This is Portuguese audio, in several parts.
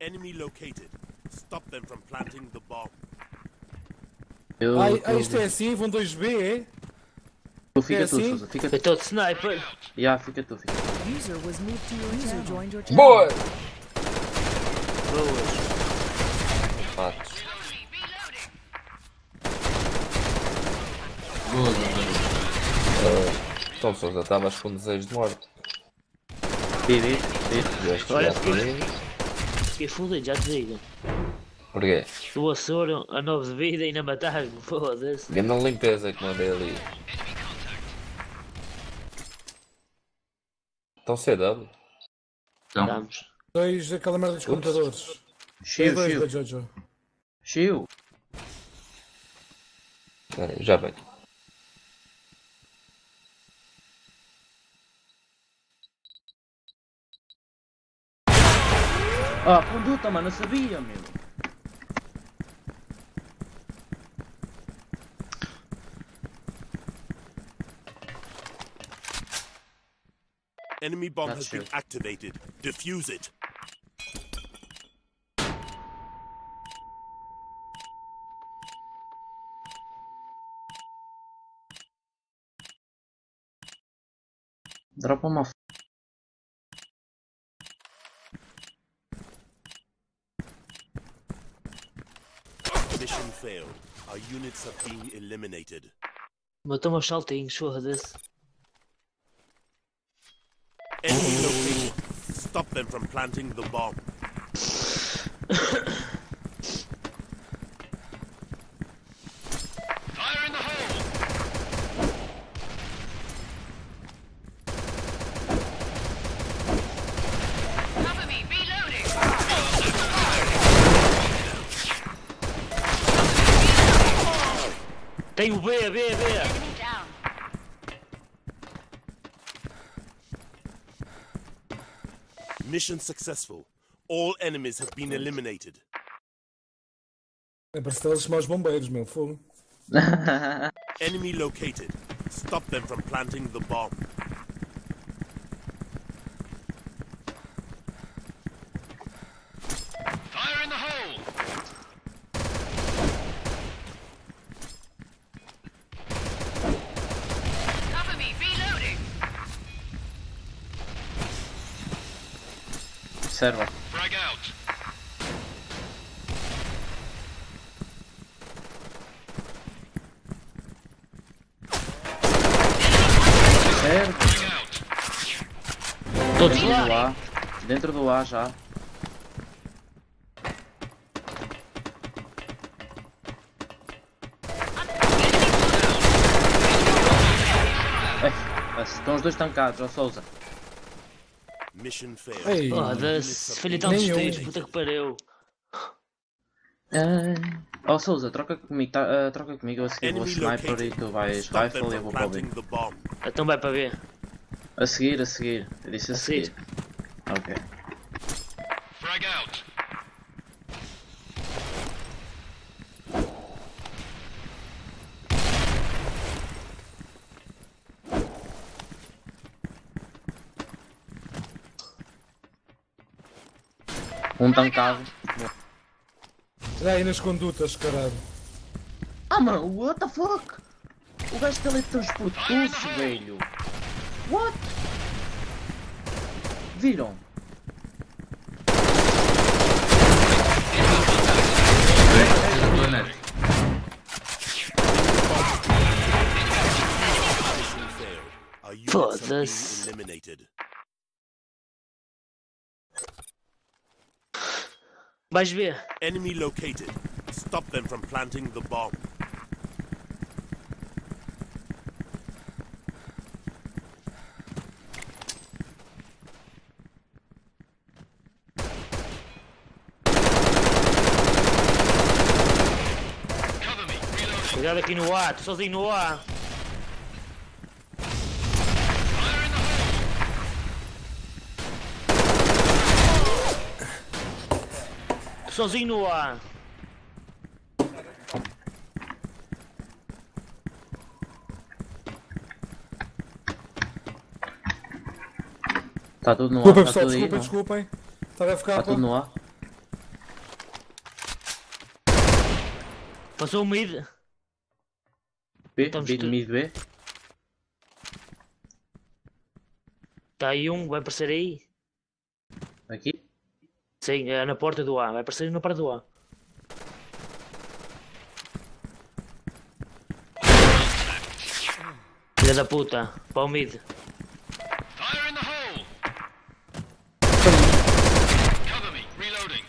Enemy located. Stop them from planting the bomb. Isto é assim, vão 2B, é? Fica tu, Sousa, fica tu. Eu estou de sniper. Fica tu. User was moved to your user joined your channel. Boa! Boas. Matos. Então, Sousa, estavas com desejo de morte. Olha, fiquei fudido, já te digo. Porquê? O Açor, a 9 de vida e ainda mataram-me, foda-se. Grande limpeza que mandei ali. Então CW. Vamos. 2 aquela merda dos computadores. Chiu. 2 da Jojo. Chiu. Já vem. Conduta, mano, eu sabia, meu. Enemy bomb That's has been true. activated. Defuse it. Dropa uma Mission failed. Our units are being eliminated. Matou-me aos saltinhos, foda-se. Enemy located. Stop them from planting the bomb. Fire in the hole! Cover me, reloading! Tenho B. Enemy down. Mission successful. All enemies have been eliminated. É para se eles chamar os bombeiros, meu, fogo. Enemy located. Stop them from planting the bomb. Fire in the hole! Cover me, reloading! serva. Frag out! Certo. Frag out! Todos Dentro do lá. A. Dentro do A já. Estão os dois tancados, ó Sousa. Mission failed. Ei, Foda-se, filha de um Nenhum. tiros, puta que pariu. Ó Sousa, troca comigo, troca comigo, eu a seguir vou Enemy sniper e located. tu vais Stop them rifle e eu from vou para o B. planting the bomb. Então vai para ver. A seguir. Eu disse a A seguir. seguir. Ok. Frag out! Um tancado. olha aí nas condutas, caralho. Ah mano, what the fuck? O gajo teletransportou-se, velho. What? Viram? Mission failed. Our units have Foda-se. been eliminated. Vais ver. Enemy located. Stop them from planting the bomb. Cover me, reloading! Cuidado aqui no A, estou sozinho no A. Fire in the hole! Estou sozinho no A. Está tudo no A, Desculpem está pessoal, tudo aí. desculpem. Estava a ficar Está tudo no A. Passou o mid. B, Estamos B, tu- mid B. Está aí um, vai aparecer aí. Aqui. Sim, é na porta do A. Vai aparecer na porta do A. Filha da puta. Para o mid. Fire in the hole! Cover me, reloading.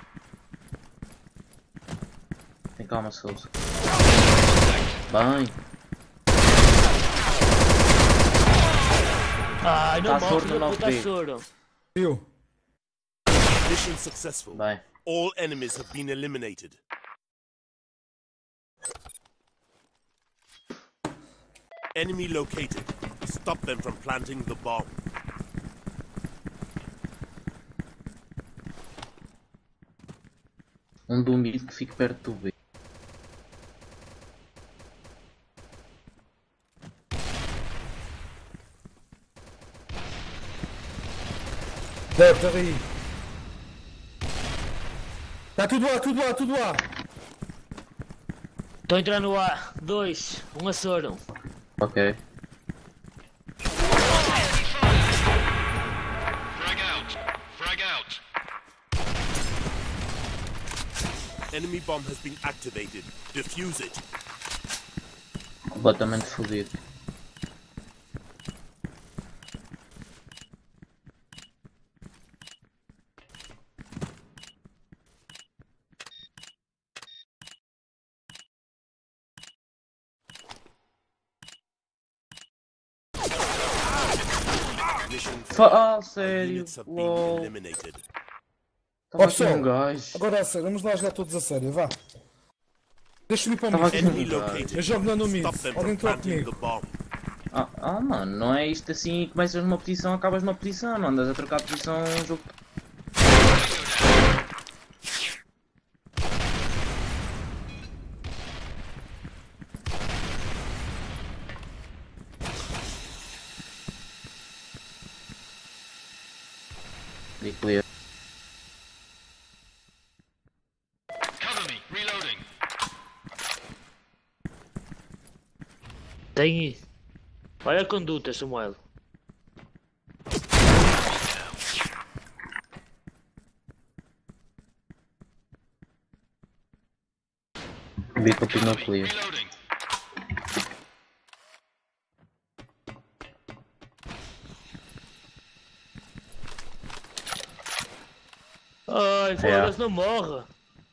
Tem calma, Souza. Bem. Ai, não Tá morre, surdo, filha da não puta, vi. surdo. Viu? Mission successful. Bem. All enemies have been eliminated. Enemy located. Stop them from planting the bomb. Um do mid que fique perto do B. Deve estar aí. Está tudo lá, tudo lá, tudo lá. Estou entrando no A. 2. Um açoro. Ok. Frag out. Frag out. Enemy bomb has been activated. Defuse it. Completamente fodido. Mission Ah, failed. All sério? units have been LOL. eliminated. Estava Ó, aqui um pessoal, gajo. agora a sério, vamos lá jogar todos a sério, vá. Deixa-me ir para o Estava mid. aqui um Enemy gajo. located. Eu jogo lá no mid. Stop them Alguém from troca planting comigo. the bomb. Mano, não é isto assim, começas numa posição, acabas numa posição, não andas a trocar de posição um jogo. Be clear. Cover me, reloading. Tem. Olha a conduta, Samuel. B continua clear. Reloading. Ai, foda-se, não morre.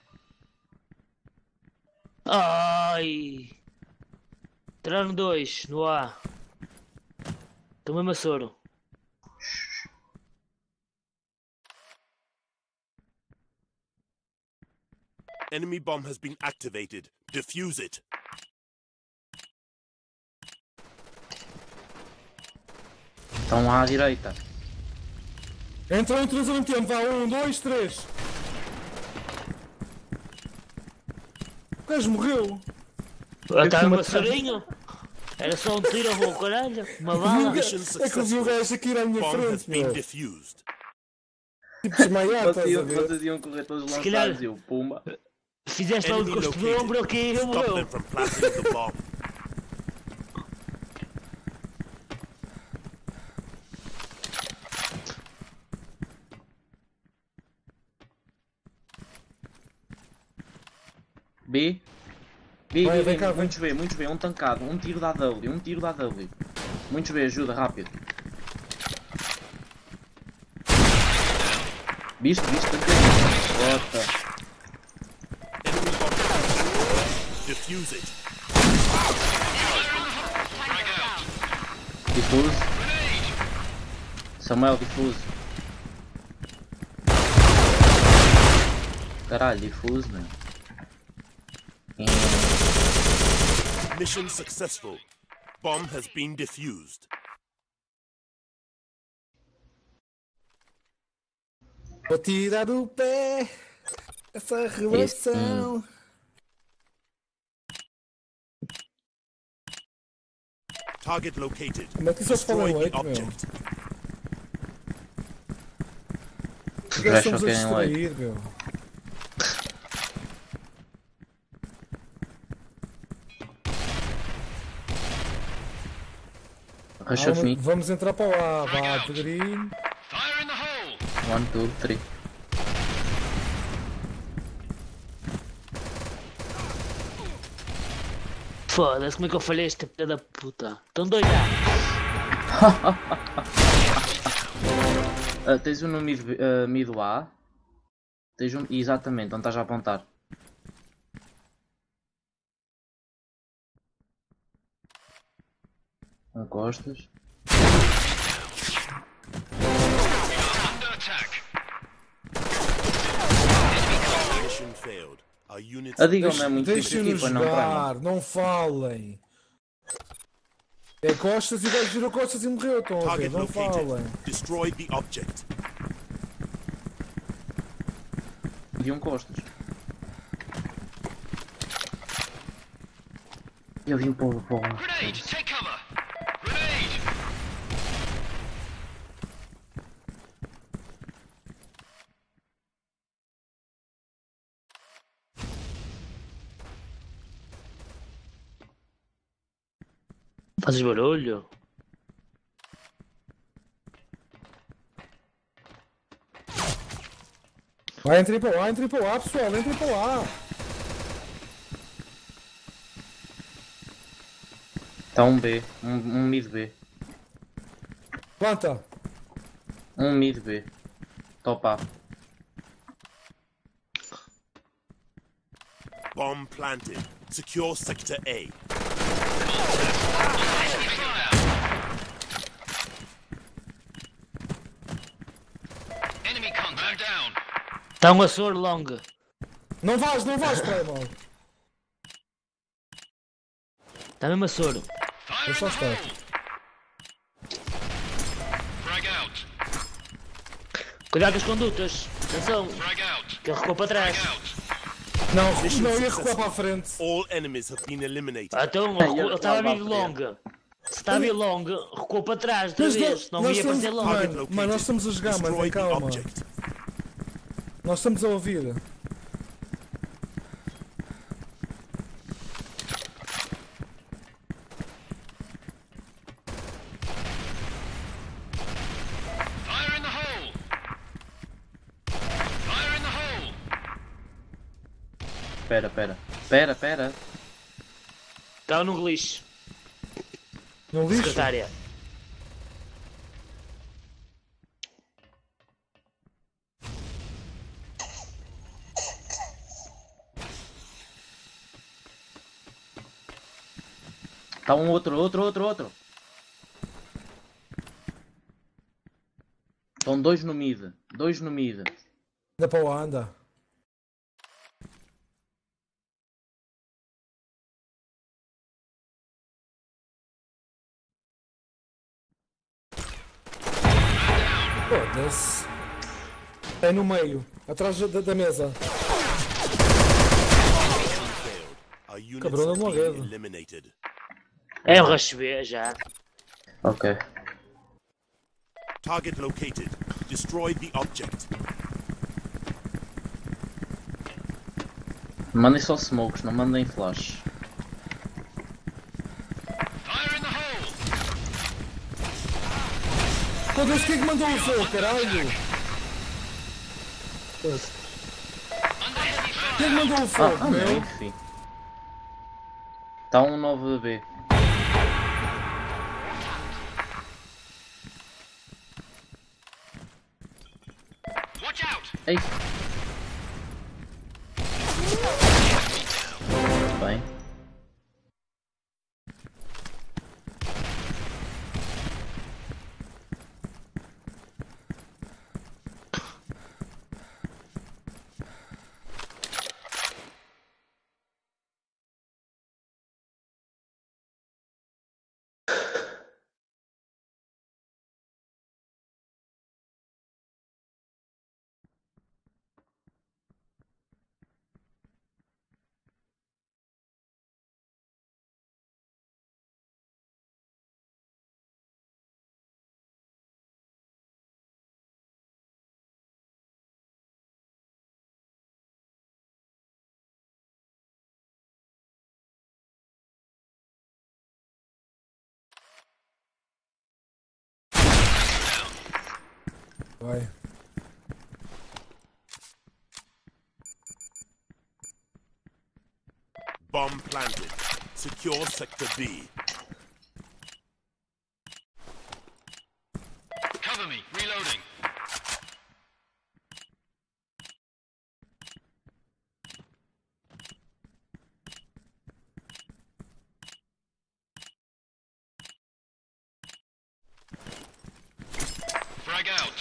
Ai. Tiraram 2 no A. Tomei uma soro. Enemy bomb has been activated. Defuse it. Estão lá à direita. Entrou em 3 ao mesmo tempo, vá, 1, 2, 3. O gajo morreu. Estava uma sorinho. Era só um tiro, vou caralho. Uma bala. Mission É que eu vi o successful. gajo aqui ir à minha Bomb has frente, been meu. defused. Tipo desmaiar, estás a ver? Vocês iam correr todos Se calhar- lançados e o Pumba. Fizeste lá o Enemy custo do ombro aqui e Stop them morreu. from planting the bomb. B. B, Vai, B, vem B, cá, muitos B, um tancado, um tiro da W, um tiro da W. Muitos B, ajuda, rápido. Viste, bota. Enemy bomb. Defuse it. Frag out. Difuso. Samuel, difuso. Caralho, difuso, meu. Mission successful. Bomb has been defused. Vou tirar o pé. Essa relação. Target located. Como é que isso se fala Destroy em the leite, meu? object. Os Os gajos gajos só estamos a querem leite. distrair, meu. Rush of me. Vamos entrar para lá, vá, devagarinho. Fire in the hole. 1, 2, 3. Foda-se, como é que eu falhei esta filha da puta? Estão doida! Tens um no mid A. Tens um. Exatamente, onde estás a apontar. Costas. Under attack. Mission failed. Our units Digam-me, é muito Deixem-nos equipa, não prima. jogar, não falem. É costas e o gajo girou costas e morreu, estão a ver, target não located. falem. Destroy the object. E um costas. Eu vim para o. Grenade. Take cover. Grenade. Fazes barulho? Vai, entrem para lá, pessoal, entrem para lá. Está um B. Um mid B. Planta. Um mid B. Top A. Bomb planted. Secure sector A. Enemy contact. Man down. Está um Açor long. Não vais, Primal. Está mesmo Açor. Fire Deixa in the estar. hole. Frag out. Cuidado com as condutas. Atenção, Frag out. que ele recuou para trás. Frag out. Não, ia recuar para a frente. All enemies have been eliminated. Então, ele estava a vir long. Se está a vir long, recuou para trás outra Mas vez. Não nós ia estamos, aparecer long. Target mano, located. nós estamos a jogar, mano, Destroy tem the calma. object. Nós estamos a ouvir. Fire in the hole. Fire in the hole. Pera. Estava no glitch. No lixo. Secretária. Está um outro. Estão dois no mid. Anda para lá, anda. Foda-se. É no meio, atrás da mesa. Failed. Our units Cabrão, have não been morreu. eliminated. É o Rush B já. Ok. Target located. Destroy the object. Mandem só smokes, não mandem flash. Fire in the hole. Foda-se, quem é que mandou o fogo, caralho? Under heavy fire. Quem é que mandou o fogo, Não, meu? enfim. Está um 9B. Watch out. Ei. Bem. vai. Bomb planted. Secure sector B. Cover me. Reloading. Frag out.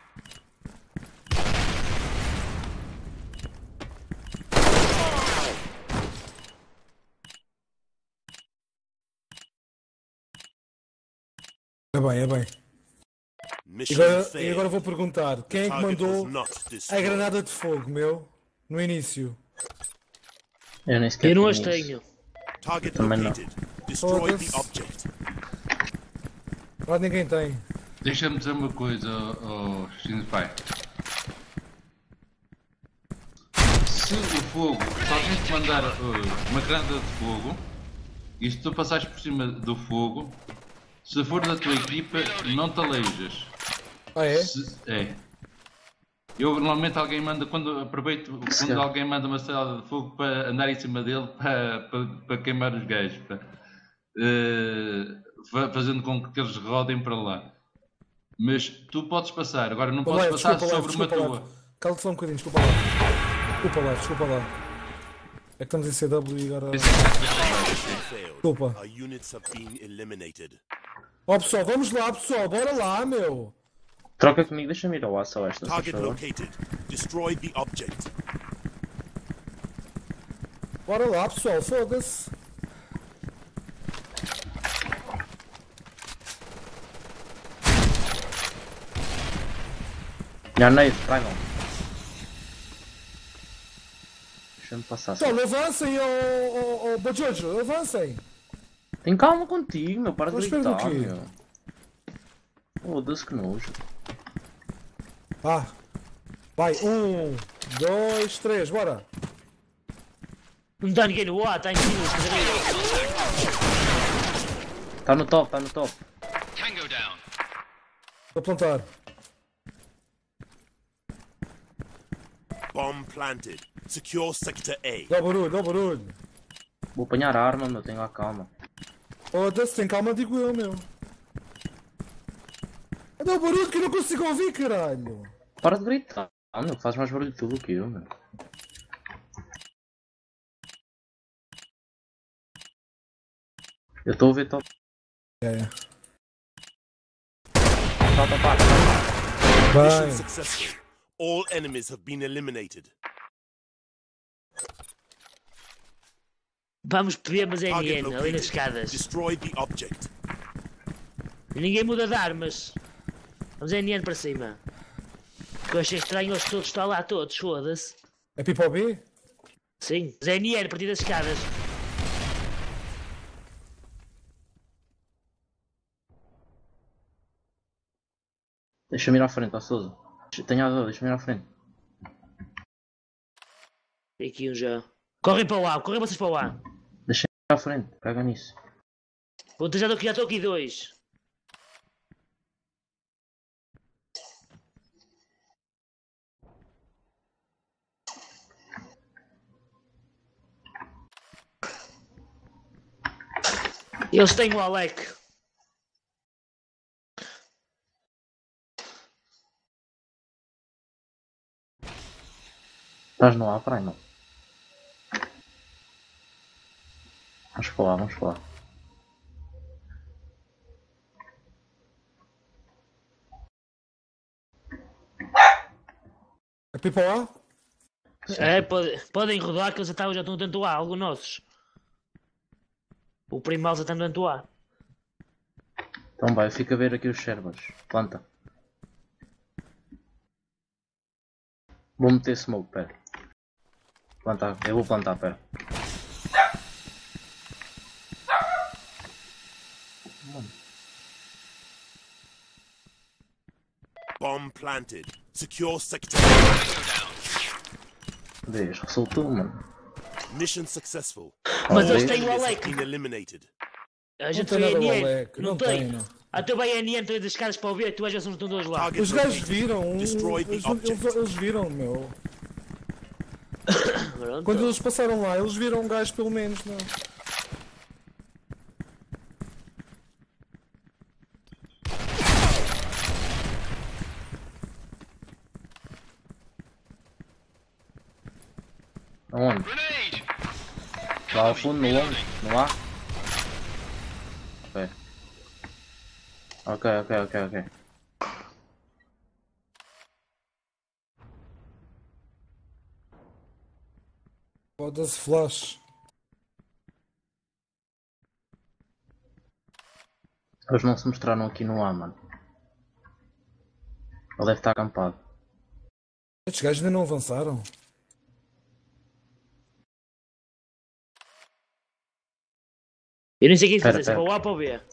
É bem, é bem. Mission E failed. agora vou perguntar, quem é que Target mandou was not a destroyed. granada de fogo, meu? No início. Eu nem sequer Eu não as tenho isso. tenho. Target Também não. located. Destroy the Foda-se. object. Lá ninguém tem. Deixa-me dizer uma coisa, Shinpai. Se o fogo, se alguém te mandar uma granada de fogo, e se tu passares por cima do fogo, se for da tua equipa, não te aleijas. Ah, é? É. Eu normalmente alguém manda, quando aproveito, quando alguém manda uma estrela de fogo para andar em cima dele para queimar os gajos, fazendo com que eles rodem para lá. Mas tu podes passar, agora não podes passar sobre uma tua. Cala-te só um bocadinho, desculpa lá. Desculpa lá. É que estamos em CW e agora. Mission failed. Desculpa. Our units have been eliminated. Ó pessoal, vamos lá pessoal, bora lá, meu. Troca comigo, deixa-me ir ao aço esta, se Target faz favor. located. Destroy the object. Bora lá pessoal, foda-se. Já nem, tragam. Deixa-me passar. Pessoal, avancem, ó Bajojo, avancem. Tem calma contigo, meu, para de Mas espera gritar, do quê? meu. Foda-se que nojo. Vai, 1, 2, 3, bora. Não está ninguém no ar, está em cima. Tá no top, tá no top. Tango down. Vou plantar. Bomb planted. Secure sector A. Dá barulho. Vou apanhar a arma, meu, tenho lá calma. Foda-se, tem calma, digo eu, meu. Dá barulho que eu não consigo ouvir, caralho. Para de gritar, meu, faz mais barulho tu do que eu, meu. Eu estou a ouvir top. É. Mission Bem. successful. All enemies have been eliminated. Vamos beber, mas é Target NN, ali nas located. escadas. Destroy the object. E ninguém muda de armas. Vamos NN para cima. O que eu achei estranho, eles todos estão lá todos, foda-se. É Pipo B? Sim, mas é NN a partir das escadas. Deixa-me ir à frente, ó Sousa. Tenho a dor, deixa-me ir à frente. Tem aqui um já. Correm para lá, correm vocês para lá. Deixa-me ir à frente, caga nisso. Vou já estou aqui dois. Eles têm o Alec. Estás no A, para aí não. Vamos para lá, vamos para lá. É Pipo A? É, podem rodar que eles já estão dentro do A, alguns nossos. O primal já está dentro do A. Então vai, fica a ver aqui os servers. Planta. Vou meter smoke, pera. Plantar, eu vou plantar, pera. Bomb planted. Secure sector. Vês, ressaltou, mano. Mission successful. Mas Oh, eles é? têm o Enemies have Alec. been eliminated. A Não gente tem foi nada o NN. Alec, Não não tem. tem, não. A tua BN entra das escadas para o B, tu às vezes não estão dois lá. Target Os gajos located. viram. Destroy the object. Eles viram, meu. Pronto. Quando eles passaram lá, eles viram um gajo pelo menos, não. Aonde? Grenade! Lá ao fundo, no longo? Não há? Ok. Foda-se flash. Eles não se mostraram aqui no A, mano. Ele deve estar acampado. Estes gajos ainda não avançaram. Eu nem sei o que fazer, se Espera. para o A para o B.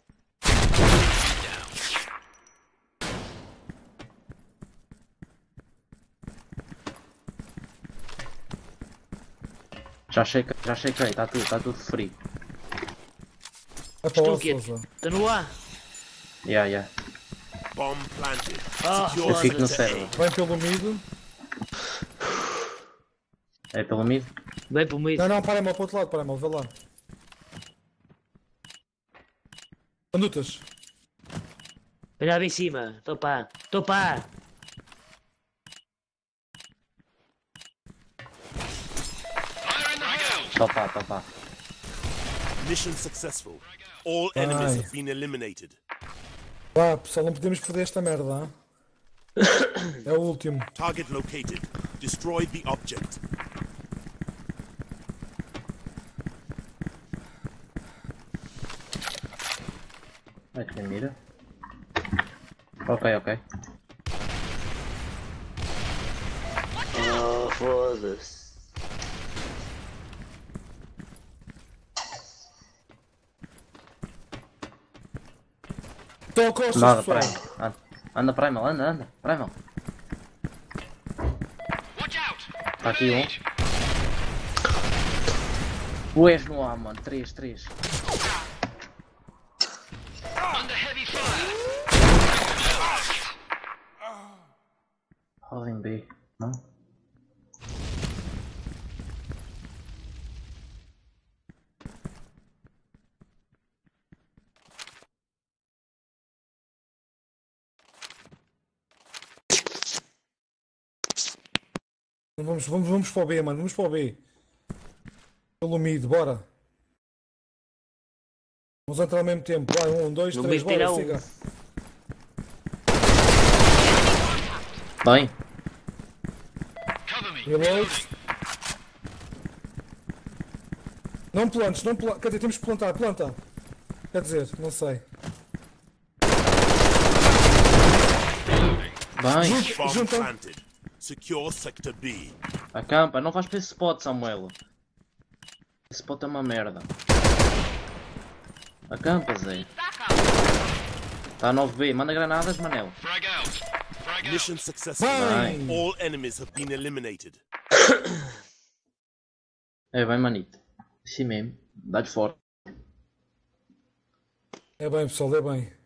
Já chequei, está tudo free. Vai para lá, Estou quieto. Sousa. Estou no A. Yeah. Bomb planted. Ah, Secure Eu fico no sector server. Vem pelo mid. É pelo mid? Bem para o meio. Não, para mal para o outro lado, para mal, vê lá. Andutas. Vem lá bem em cima. Estou pá. Fire in the hole! Topa. A. Mission successful. All enemies Ai. have been eliminated. Vá, pessoal, não podemos perder esta merda, hein? É o último. Target located. Destroy the object. Vai que mira. Ok. Oh, foda-se. Estão a costas, Nada, pessoal. Primal. Anda, Primal, anda. Primal. Watch out! Está aqui um. Tu és no A, mano. 3. Under heavy fire! Roda em B. Não? Vamos para o B, mano. Vamos para o B. Pelo mid, bora. Vamos entrar ao mesmo tempo. Vai, 1, 2, No 3, mid terá bora, um. siga. Bem. Cover me! Reload. Não plantes. Quer dizer, temos que plantar, planta. Quer dizer, não sei. Bem. Bomb Juntam. planted. Secure sector B. Acampa. Não vais para esse spot, Samuel. Esse spot é uma merda. Acampa, Zé. Está a 9B. Manda granadas, Manel. Frag out! Frag out! Mission successful. Bem. All enemies have been eliminated. É bem, manito. Assim mesmo. Dá-lhe forte. É bem, pessoal, é bem.